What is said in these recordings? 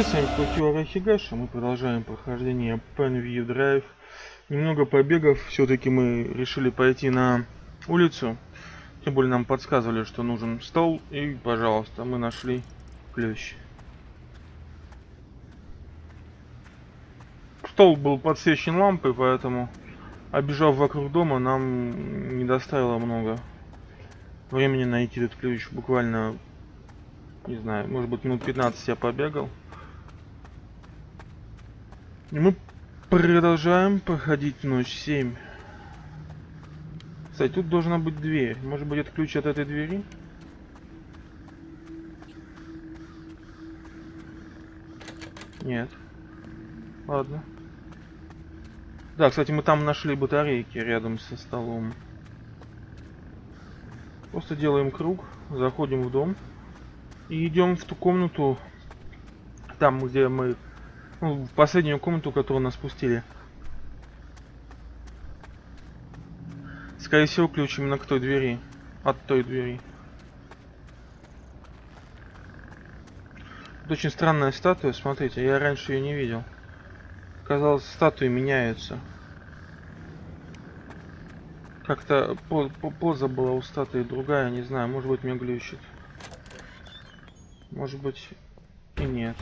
Привет, с вами Кутюра Хигаши. Мы продолжаем прохождение Penview Drive. Немного побегов, все-таки мы решили пойти на улицу. Тем более нам подсказывали, что нужен стол. И, пожалуйста, мы нашли ключ. Стол был подсвечен лампой, поэтому, обежав вокруг дома, нам не доставило много времени найти этот ключ. Буквально, не знаю, может быть минут 15 я побегал. И мы продолжаем проходить ночь 7. Кстати, тут должна быть дверь. Может быть, это ключ от этой двери? Нет. Ладно. Да, кстати, мы там нашли батарейки рядом со столом. Просто делаем круг, заходим в дом и идем в ту комнату, там, где мы... Ну, в последнюю комнату, которую нас спустили. Скорее всего, ключ именно к той двери. От той двери. Это очень странная статуя, смотрите, я раньше ее не видел. Казалось, статуи меняются. Как-то поза была у статуи другая, не знаю, может быть меня глючит. Может быть и нет.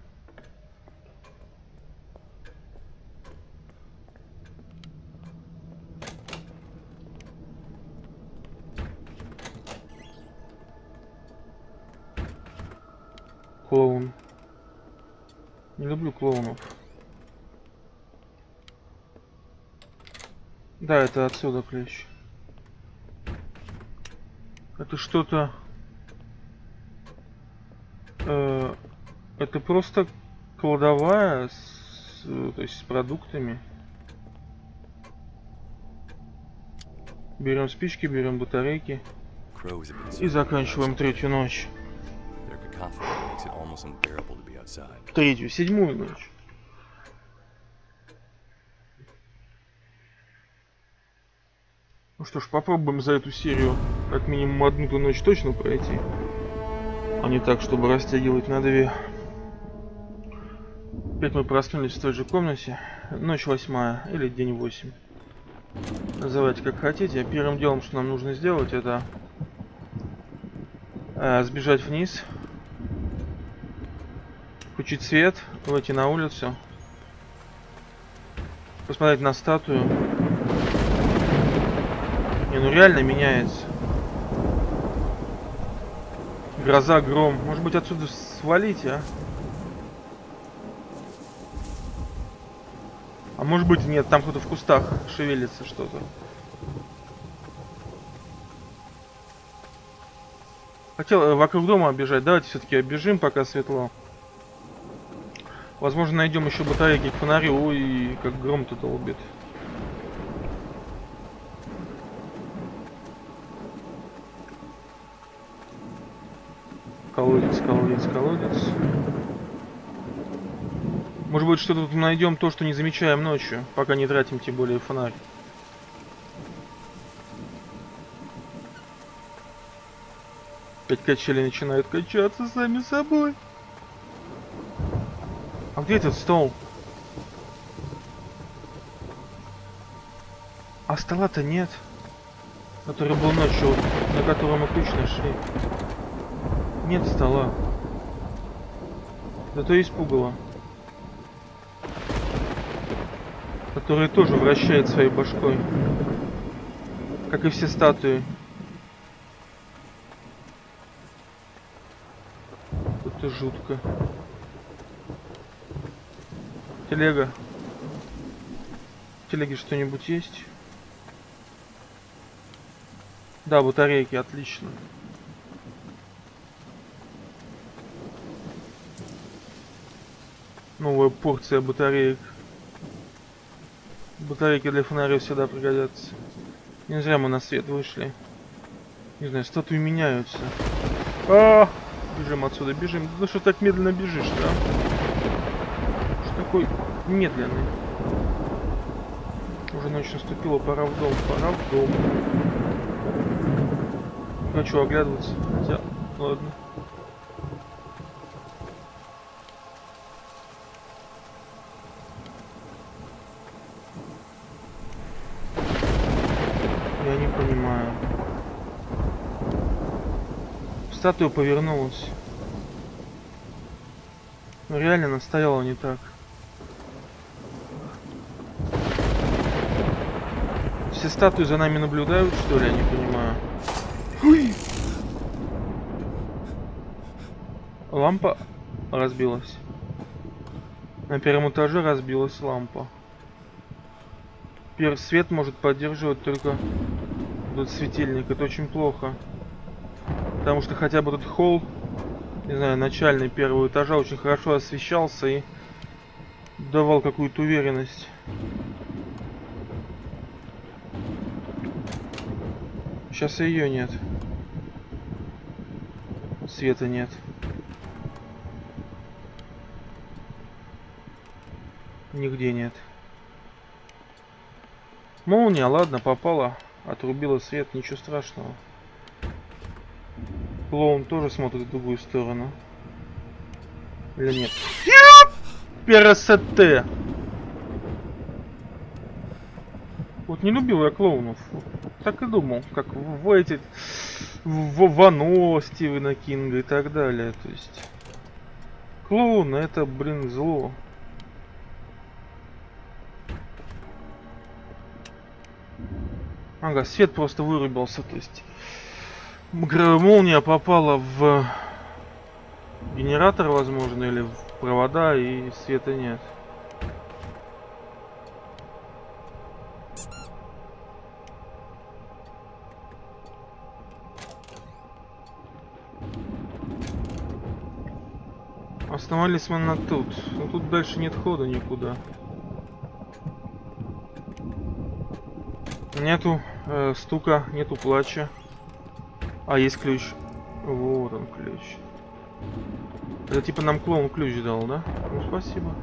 Клоун. Не люблю клоунов. Да, это отсюда ключ. Это что-то... это просто кладовая, то есть с продуктами. Берем спички, берем батарейки. И заканчиваем третью ночь. Третью, седьмую ночь. Ну что ж, попробуем за эту серию как минимум одну-то ночь точно пройти. А не так, чтобы растягивать на две. Опять мы проснулись в той же комнате. Ночь 8 или день 8. Называйте как хотите. Первым делом, что нам нужно сделать, это сбежать вниз. Включить свет, выйти на улицу. Посмотреть на статую. Не, ну реально меняется. Гроза, гром. Может быть отсюда свалить, а? А может быть нет, там кто-то в кустах шевелится что-то. Хотел вокруг дома оббежать. Давайте все-таки оббежим, пока светло. Возможно, найдем еще батарейки к фонарю. Ой, как гром-то долбит. Колодец, колодец, колодец. Может быть, что-то тут найдем, то, что не замечаем ночью, пока не тратим тем более фонарь. Опять качели начинают качаться сами собой. А где этот стол? А стола-то нет. Который был ночью, на котором мы ключ нашли. Нет стола. Зато есть пугало. Который тоже вращает своей башкой. Как и все статуи. Это жутко. Телега. В телеге что-нибудь есть? Да, батарейки, отлично. Новая порция батареек. Батарейки для фонаря всегда пригодятся. Не зря мы на свет вышли. Не знаю, статуи меняются. Бежим отсюда, бежим. Ну что так медленно бежишь, да? Что такой медленный? Уже ночь наступила, пора в дом, пора в дом. Не хочу оглядываться, хотя, ладно. Я не понимаю. Статуя повернулась. Ну реально она стояла не так. Все статуи за нами наблюдают, что ли? Я не понимаю. Ой! Лампа разбилась. На первом этаже разбилась лампа. Свет может поддерживать только этот светильник. Это очень плохо. Потому что хотя бы этот холл, не знаю, начальный первого этажа очень хорошо освещался и давал какую-то уверенность. Сейчас ее нет. Света нет. Нигде нет. Молния, ладно, попала. Отрубила свет, ничего страшного. Клоун тоже смотрит в другую сторону. Или нет? Пересете! Вот не любил я клоунов. Так и думал, как в эти... в Оно, Стивена Кинга и так далее. То есть... Клоуны это, блин, зло. Ага, свет просто вырубился, то есть... Молния попала в генератор, возможно, или в провода, и света нет. Остановились мы на тут. Но тут дальше нет хода никуда. Нету стука, нету плача. А, есть ключ. Вот он ключ. Это типа нам клоун ключ дал, да? Ну, спасибо.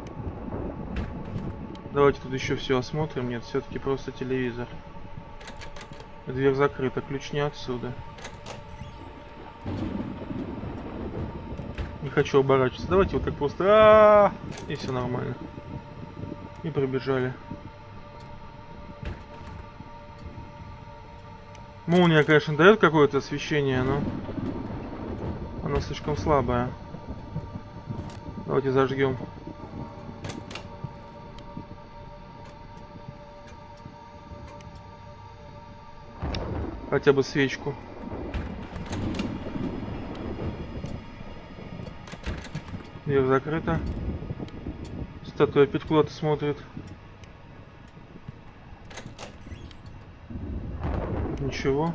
Давайте тут еще все осмотрим. Нет, все-таки просто телевизор. Дверь закрыта, ключ не отсюда. Не хочу оборачиваться. Давайте вот так просто. И все нормально. И пробежали. Молния, конечно, дает какое-то освещение, но оно слишком слабое. Давайте зажгем. Хотя бы свечку. Дверь закрыта. Статуя опять куда-то смотрит. Ничего.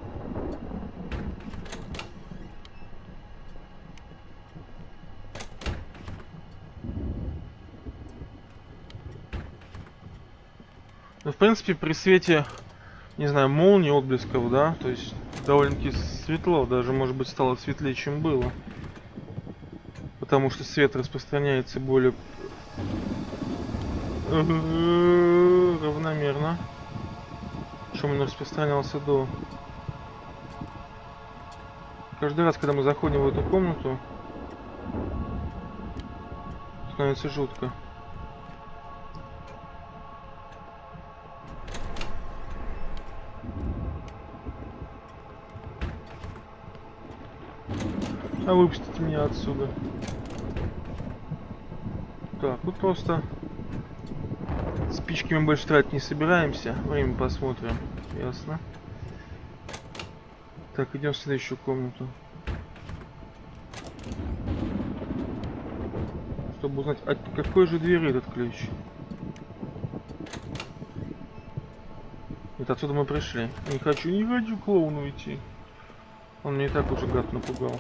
Ну, в принципе, при свете, не знаю, молнии, отблесков, да, то есть довольно-таки светло, даже, может быть, стало светлее, чем было. Потому что свет распространяется более равномерно, чем он распространялся до. Каждый раз, когда мы заходим в эту комнату, становится жутко. А выпустите меня отсюда. Так, тут просто спички мы больше тратить не собираемся. Время посмотрим. Ясно. Так, идем в следующую комнату. Чтобы узнать, от какой же двери этот ключ. Это отсюда мы пришли. Не хочу к клоуну идти. Он мне и так уже гад напугал.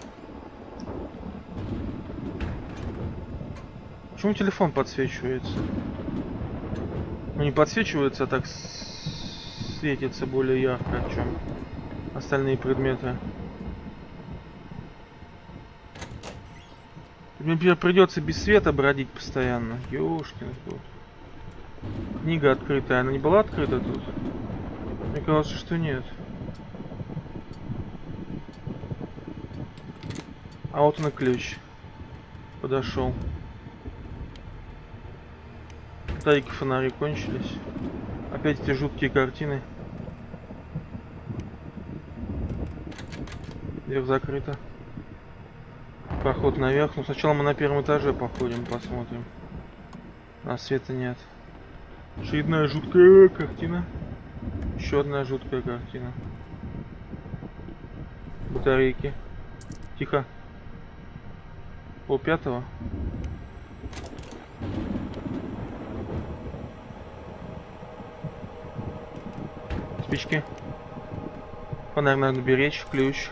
Почему телефон подсвечивается? Ну не подсвечивается, а так светится более ярко, чем остальные предметы. Мне придется без света бродить постоянно. Ёшкин кот. Книга открытая. Она не была открыта тут? Мне кажется, что нет. А вот он и ключ. Подошел. Батарейки фонари кончились. Опять эти жуткие картины. Дверь закрыта. Проход наверх. Ну сначала мы на первом этаже походим, посмотрим. А света нет. Очередная жуткая картина. Еще одна жуткая картина. Батарейки. Тихо. Пол-пятого. Спички. Фонарь надо беречь. Ключ.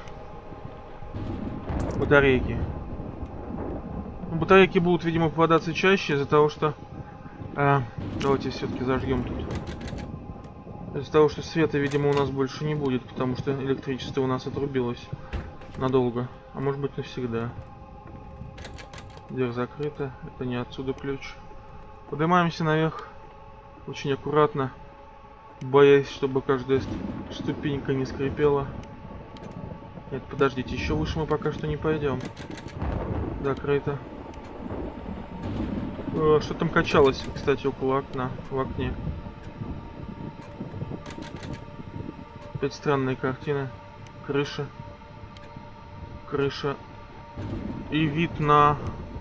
Батарейки. Ну, батарейки будут, видимо, попадаться чаще из-за того, что... давайте все-таки зажгем тут. Из-за того, что света, видимо, у нас больше не будет, потому что электричество у нас отрубилось надолго. А может быть, навсегда. Дверь закрыта. Это не отсюда ключ. Поднимаемся наверх. Очень аккуратно. Боясь, чтобы каждая ступенька не скрипела. Нет, подождите, еще выше мы пока что не пойдем. Закрыто. Что там качалось, кстати, около окна, в окне. Опять странные картины. Крыша. Крыша. И вид на...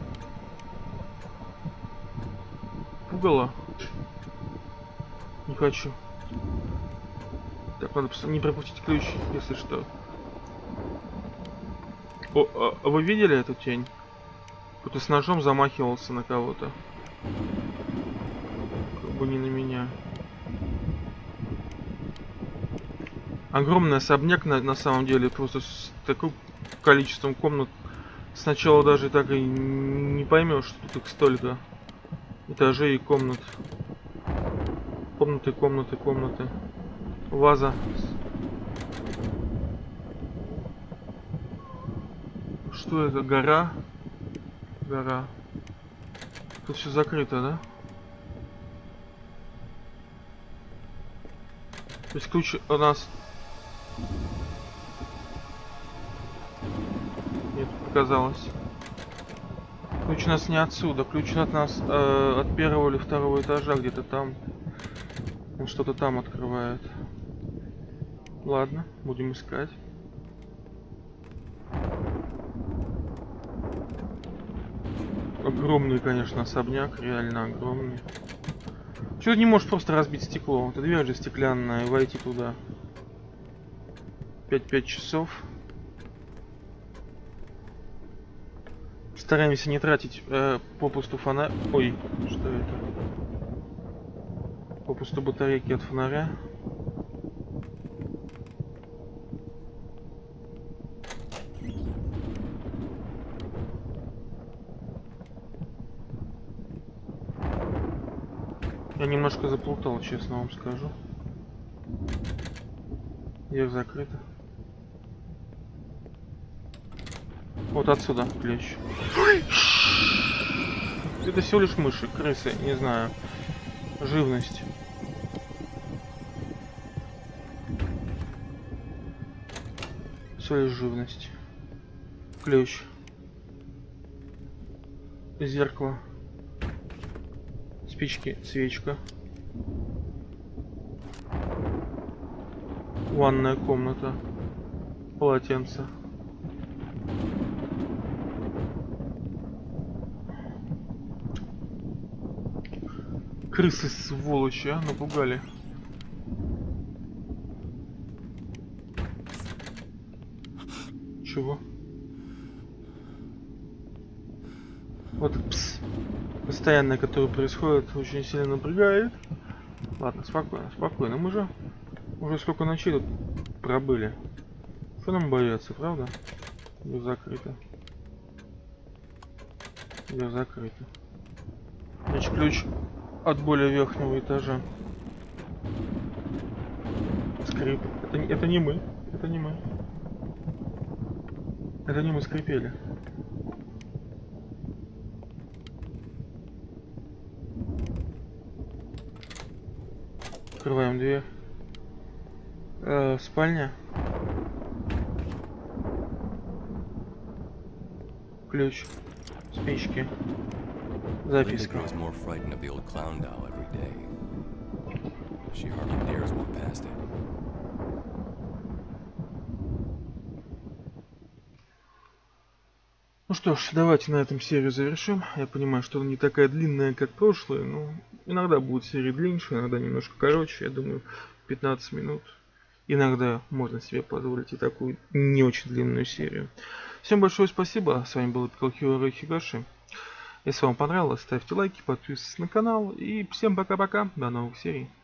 пугало. Не хочу. Так, надо не пропустить ключ, если что. О, а вы видели эту тень? Кто-то с ножом замахивался на кого-то. Как бы не на меня. Огромный особняк на самом деле, просто с таким количеством комнат. Сначала даже так и не поймешь, что тут их столько. Этажей и комнат. Комнаты, комнаты, комнаты. Ваза. Что это? Гора? Гора. Тут все закрыто, да? То есть ключ у нас... Нет, показалось. Ключ у нас не отсюда. Ключ от нас от первого или второго этажа, где-то там. Он что-то там открывает. Ладно, будем искать. Огромный, конечно, особняк, реально огромный. Чего ты не можешь просто разбить стекло? Эта дверь же стеклянная, и войти туда. 5 часов. Стараемся не тратить попусту фонарь. Ой, что это? Попусту батарейки от фонаря. Я немножко заплутал, честно вам скажу. Дверь закрыта. Вот отсюда ключ. Это всего лишь мыши, крысы, не знаю. Живность. Всего лишь живность. Ключ. Зеркало. Спички, свечка. Ванная комната. Полотенце. Крысы, сволочи, а? Напугали. Чего? Вот пс. Постоянное, которое происходит, очень сильно напрягает. Ладно, спокойно, спокойно. Мы же уже сколько ночей тут пробыли. Что нам бояться, правда? Дверь закрыта. Дверь закрыта. Значит, ключ от более верхнего этажа. Скрип. Это не мы. Это не мы. Это не мы скрипели. Открываем дверь. Спальня. Ключ. Спички. Записка. Ну что ж, давайте на этом серию завершим. Я понимаю, что она не такая длинная, как прошлые, но иногда будут серии длиннее, иногда немножко короче. Я думаю, 15 минут. Иногда можно себе позволить и такую не очень длинную серию. Всем большое спасибо. С вами был Пикалхио Хигаши. Если вам понравилось, ставьте лайки, подписывайтесь на канал. И всем пока-пока. До новых серий.